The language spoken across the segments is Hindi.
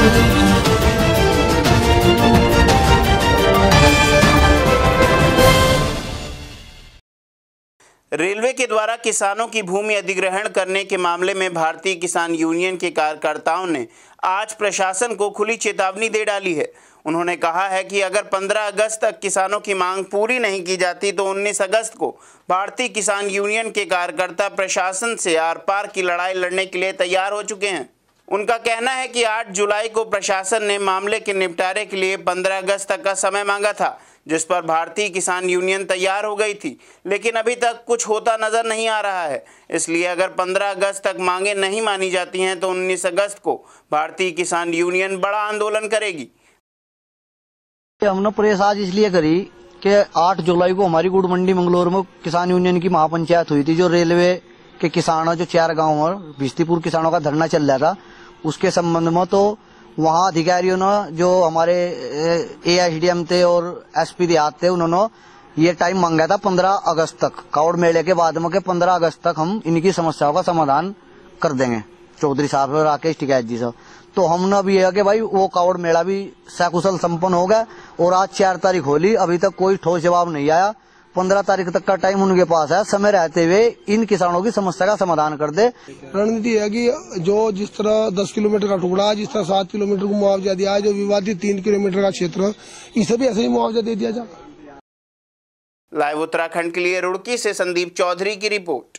रेलवे के द्वारा किसानों की भूमि अधिग्रहण करने के मामले में भारतीय किसान यूनियन के कार्यकर्ताओं ने आज प्रशासन को खुली चेतावनी दे डाली है। उन्होंने कहा है कि अगर 15 अगस्त तक किसानों की मांग पूरी नहीं की जाती तो 19 अगस्त को भारतीय किसान यूनियन के कार्यकर्ता प्रशासन से आर पार की लड़ाई लड़ने के लिए तैयार हो चुके हैं। उनका कहना है कि 8 जुलाई को प्रशासन ने मामले के निपटारे के लिए 15 अगस्त तक का समय मांगा था, जिस पर भारतीय किसान यूनियन तैयार हो गई थी, लेकिन अभी तक कुछ होता नजर नहीं आ रहा है। इसलिए अगर 15 अगस्त तक मांगे नहीं मानी जाती हैं तो 19 अगस्त को भारतीय किसान यूनियन बड़ा आंदोलन करेगी। हमने प्रेस आज इसलिए करी कि 8 जुलाई को हमारी गुड़ मंडी मंगलौर में किसान यूनियन की महापंचायत हुई थी। जो रेलवे के किसानों जो 4 गाँव और भिस्तीपुर किसानों का धरना चल रहा था, उसके संबंध में तो वहाँ अधिकारियों ने जो हमारे एआईसीडीएम थे और एसपी देहात थे, उन्होंने ये टाइम मांगा था 15 अगस्त तक, कावड़ मेले के बाद में 15 अगस्त तक हम इनकी समस्याओं का समाधान कर देंगे, चौधरी साहब और राकेश टिकैत जी साहब। तो हमने अभी यह कि भाई वो कावड़ मेला भी सकुशल संपन्न हो गया और आज 4 तारीख होली, अभी तक कोई ठोस जवाब नहीं आया। 15 तारीख तक का टाइम उनके पास है, समय रहते हुए इन किसानों की समस्या का समाधान कर दे। रणनीति है कि जो जिस तरह 10 किलोमीटर का टुकड़ा, जिस तरह 7 किलोमीटर को मुआवजा दिया है, जो विवादित 3 किलोमीटर का क्षेत्र, इसे भी ऐसे ही मुआवजा दे दिया जाए। लाइव उत्तराखंड के लिए रुड़की से संदीप चौधरी की रिपोर्ट।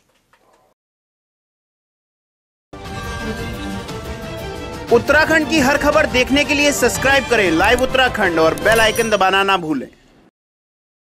उत्तराखंड की हर खबर देखने के लिए सब्सक्राइब करें लाइव उत्तराखंड और बेल आइकन दबाना ना भूलें।